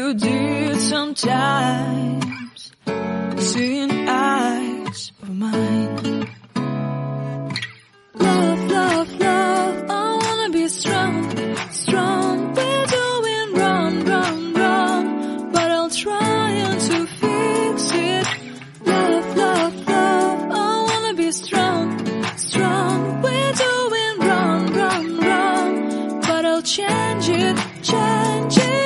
you did sometimes, seeing eyes of mine. Love, love, love, I wanna be strong, strong. We're doing wrong, wrong, wrong, but I'll try to fix it. Love, love, love, I wanna be strong, strong. We're doing wrong, wrong, wrong, but I'll change it, change it.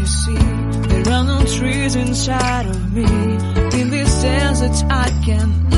Trees inside of me, in this desert I can